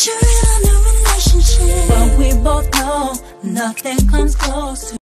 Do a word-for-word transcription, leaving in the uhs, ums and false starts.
you're in a new relationship, but we both know nothing comes close to